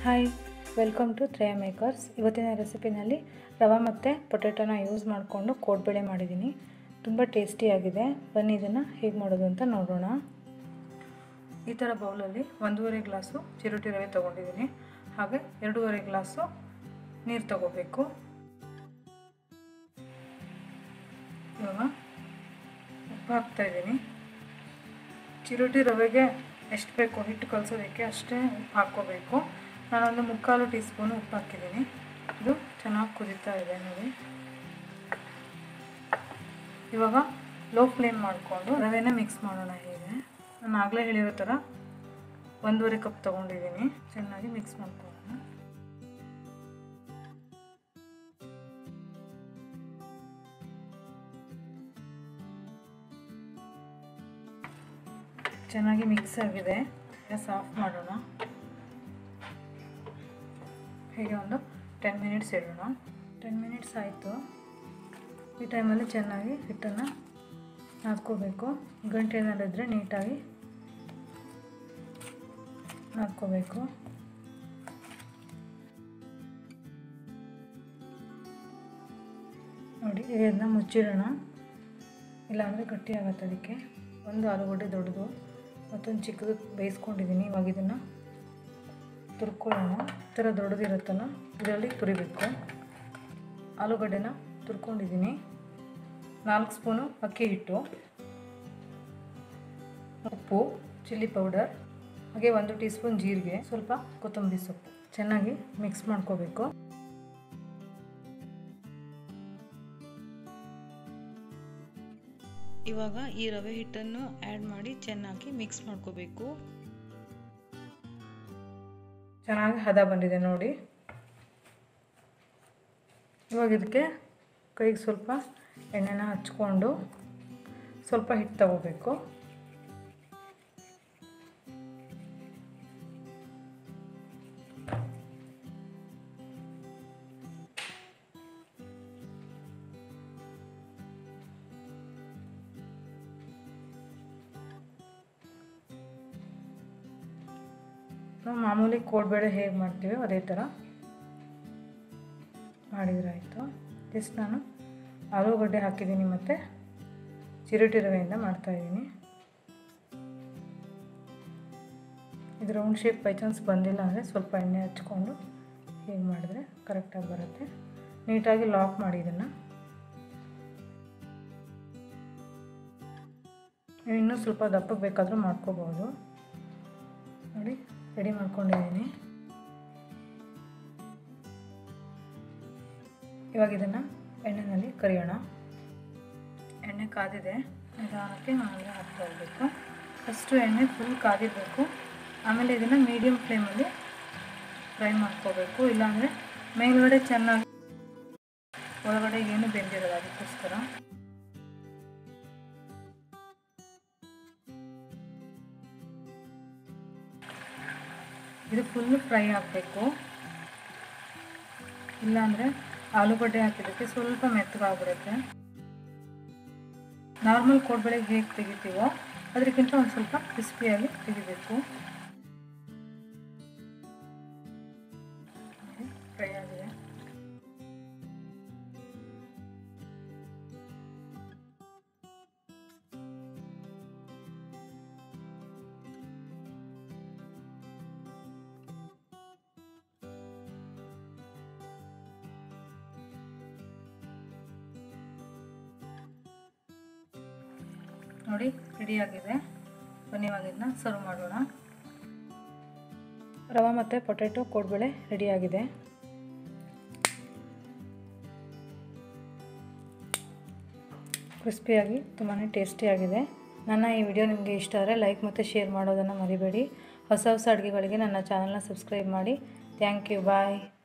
Hi, welcome to Treya makers. ಇವತ್ತಿನ ರೆಸಿಪಿನಲ್ಲಿ ರವೆ ಮತ್ತು ಪೊಟ್ಯಾಟೋನ ಯೂಸ್ ಮಾಡಿಕೊಂಡು ಕೋಡ್ಬಳೆ ಮಾಡಿದ್ದೀನಿ. ತುಂಬ ಟೇಸ್ಟಿಯಾಗಿದೆ. ಬನ್ನಿ ಇದನ್ನು ಹೇಗೆ ಮಾಡೋದು ಅಂತ ನೋಡೋಣ. ಈ ಥರ ಬೌಲಲ್ಲಿ 1.5 ಗ್ಲಾಸು ಚಿರೋಟಿ ರವೆ ತೊಗೊಂಡಿದ್ದೀನಿ. ಹಾಗೆ 2.5 ಗ್ಲಾಸು ನೀರು ತಗೋಬೇಕು. ಇವಾಗ ಉಪ್ಪು ಹಾಕ್ತಾಯಿದ್ದೀನಿ. ಚಿರೋಟಿ ರವೆಗೆ ಎಷ್ಟು ಬೇಕೋ ಹಿಟ್ಟು ಕಲಸೋದಕ್ಕೆ ಅಷ್ಟೇ ಉಪ್ಪು ಹಾಕ್ಕೋಬೇಕು. ನಾನೊಂದು 3/4 ಟೀ ಸ್ಪೂನು ಉಪ್ಪು ಹಾಕಿದ್ದೀನಿ. ಇದು ಚೆನ್ನಾಗಿ ಕುದೀತಾ ಇದೆ ನೋಡಿ. ಇವಾಗ ಲೋ ಫ್ಲೇಮ್ ಮಾಡಿಕೊಂಡು ರವೆನ ಮಿಕ್ಸ್ ಮಾಡೋಣ. ಹೇಗೆ ನಾನು ಆಗಲೇ ಹೇಳಿರೋ ಥರ 1.5 ಕಪ್ ತೊಗೊಂಡಿದ್ದೀನಿ. ಚೆನ್ನಾಗಿ ಮಿಕ್ಸ್ ಮಾಡ್ಕೊಳ್ಳೋಣ. ಚೆನ್ನಾಗಿ ಮಿಕ್ಸ್ ಆಗಿದೆ. ಗ್ಯಾಸ್ ಆಫ್ ಮಾಡೋಣ. ಹೀಗೆ ಒಂದು 10 ಮಿನಿಟ್ಸ್ ಇಡೋಣ. 10 ಮಿನಿಟ್ಸ್ ಆಯಿತು. ಈ ಟೈಮಲ್ಲಿ ಚೆನ್ನಾಗಿ ಹಿಟ್ಟನ್ನು ನಾದ್ಕೋಬೇಕು. ಗಂಟೆ ಏನಾರಿದ್ರೆ ನೀಟಾಗಿ ನಾದ್ಕೋಬೇಕು. ನೋಡಿ, ಇದನ್ನು ಮುಚ್ಚಿಡೋಣ, ಇಲ್ಲಾಂದರೆ ಗಟ್ಟಿ ಆಗುತ್ತೆ. ಅದಕ್ಕೆ ಒಂದು ಆಲೂಗಡ್ಡೆ ದೊಡ್ಡದು ಮತ್ತೊಂದು ಚಿಕ್ಕದು ಬೇಯಿಸ್ಕೊಂಡಿದ್ದೀನಿ. ಇವಾಗ ಇದನ್ನು ತುರ್ಕೊಳ್ಳೋಣ. ಈ ಥರ ದೊಡ್ಡದಿರುತ್ತಲ್ಲ, ಇದರಲ್ಲಿ ತುರಿಬೇಕು. ಆಲೂಗಡ್ಡೆನ ತುರ್ಕೊಂಡಿದ್ದೀನಿ. 4 ಸ್ಪೂನು ಅಕ್ಕಿ ಹಿಟ್ಟು, ಉಪ್ಪು, ಚಿಲ್ಲಿ ಪೌಡರ್, ಹಾಗೆ 1 ಟೀ ಸ್ಪೂನ್ ಜೀರಿಗೆ, ಸ್ವಲ್ಪ ಕೊತ್ತಂಬರಿ ಸೊಪ್ಪು. ಚೆನ್ನಾಗಿ ಮಿಕ್ಸ್ ಮಾಡ್ಕೋಬೇಕು. ಇವಾಗ ಈ ರವೆ ಹಿಟ್ಟನ್ನು ಆ್ಯಡ್ ಮಾಡಿ ಚೆನ್ನಾಗಿ ಮಿಕ್ಸ್ ಮಾಡ್ಕೋಬೇಕು. ಚೆನ್ನಾಗಿ ಹದ ಬಂದಿದೆ ನೋಡಿ. ಇವಾಗ ಇದಕ್ಕೆ ಕೈಗೆ ಸ್ವಲ್ಪ ಎಣ್ಣೆನ ಹಚ್ಕೊಂಡು ಸ್ವಲ್ಪ ಹಿಟ್ಟು ತಗೋಬೇಕು. ನಾವು ಮಾಮೂಲಿ ಕೋಡ್ಬಳೆ ಹೇಗೆ ಮಾಡ್ತೀವಿ ಅದೇ ಥರ ಮಾಡಿದ್ರಾಯಿತು. ಜಸ್ಟ್ ನಾನು ಆಲೂಗಡ್ಡೆ ಹಾಕಿದ್ದೀನಿ ಮತ್ತು ಚಿರೋಟಿ ರವೆಯಿಂದ ಮಾಡ್ತಾಯಿದ್ದೀನಿ. ಇದು ರೌಂಡ್ ಶೇಪ್ ಬೈ ಚಾನ್ಸ್ ಬಂದಿಲ್ಲ ಅಂದರೆ ಸ್ವಲ್ಪ ಎಣ್ಣೆ ಹಚ್ಕೊಂಡು ಹೀಗೆ ಮಾಡಿದ್ರೆ ಕರೆಕ್ಟಾಗಿ ಬರುತ್ತೆ. ನೀಟಾಗಿ ಲಾಕ್ ಮಾಡಿ ಇದನ್ನು. ನೀವು ಇನ್ನೂ ಸ್ವಲ್ಪ ದಪ್ಪಗೆ ಬೇಕಾದರೂ ಮಾಡ್ಕೋಬೋದು. ನೋಡಿ, ರೆಡಿ ಮಾಡ್ಕೊಂಡಿದ್ದೀನಿ. ಇವಾಗ ಇದನ್ನು ಎಣ್ಣೆಯಲ್ಲಿ ಕರಿಯೋಣ. ಎಣ್ಣೆ ಕಾದಿದೆ. ನಿಧಾನಕ್ಕೆ ನಾವು ಹಾಕ್ತಾ ಹೋಗಬೇಕು. ಫಸ್ಟು ಎಣ್ಣೆ ಫುಲ್ ಕಾದಿರಬೇಕು. ಆಮೇಲೆ ಇದನ್ನು ಮೀಡಿಯಮ್ ಫ್ಲೇಮಲ್ಲಿ ಫ್ರೈ ಮಾಡ್ಕೋಬೇಕು. ಇಲ್ಲಾಂದರೆ ಮೇಲ್ಗಡೆ ಚೆನ್ನಾಗಿ ಒಳಗಡೆ ಏನು ಬೆಂದಿರೋದು, ಅದಕ್ಕೋಸ್ಕರ. ಇದು ಫುಲ್ಲು ಫ್ರೈ ಆಗಬೇಕು. ಇಲ್ಲಾಂದರೆ ಆಲೂಗಡ್ಡೆ ಹಾಕಿದ್ದಕ್ಕೆ ಸ್ವಲ್ಪ ಮೆತ್ತಗಾಗ್ಬಿಡುತ್ತೆ. ನಾರ್ಮಲ್ ಕೋಡ್ಬಳೆಗೆ ಹೇಗೆ ತೆಗಿತೀವೋ ಅದಕ್ಕಿಂತ ಒಂದು ಸ್ವಲ್ಪ ಕ್ರಿಸ್ಪಿಯಾಗಿ ತೆಗಿಬೇಕು. ಫ್ರೈ ಆಗಿದೆ. ನೋಡಿ, ರೆಡಿಯಾಗಿದೆ. ಬನ್ನಿ ಇವಾಗ ಇದನ್ನ ಸರ್ವ್ ಮಾಡೋಣ. ರವೆ ಮತ್ತು ಪೊಟ್ಯಾಟೊ ಕೋಡ್ಬಳೆ ರೆಡಿಯಾಗಿದೆ. ಕ್ರಿಸ್ಪಿಯಾಗಿ ತುಂಬಾ ಟೇಸ್ಟಿಯಾಗಿದೆ. ನನ್ನ ಈ ವಿಡಿಯೋ ನಿಮಗೆ ಇಷ್ಟ ಆದರೆ ಲೈಕ್ ಮತ್ತು ಶೇರ್ ಮಾಡೋದನ್ನು ಮರಿಬೇಡಿ. ಹೊಸ ಅಡುಗೆಗಳಿಗೆ ನನ್ನ ಚಾನಲ್ನ ಸಬ್ಸ್ಕ್ರೈಬ್ ಮಾಡಿ. Thank you. ಬಾಯ್.